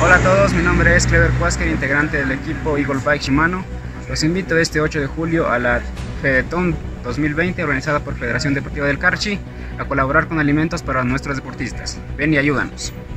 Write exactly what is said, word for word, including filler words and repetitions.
Hola a todos, mi nombre es Clever Cuásquer, integrante del equipo Eagle Bike Shimano. Los invito este ocho de julio a la Fedetón dos mil veinte organizada por Federación Deportiva del Carchi a colaborar con alimentos para nuestros deportistas. Ven y ayúdanos.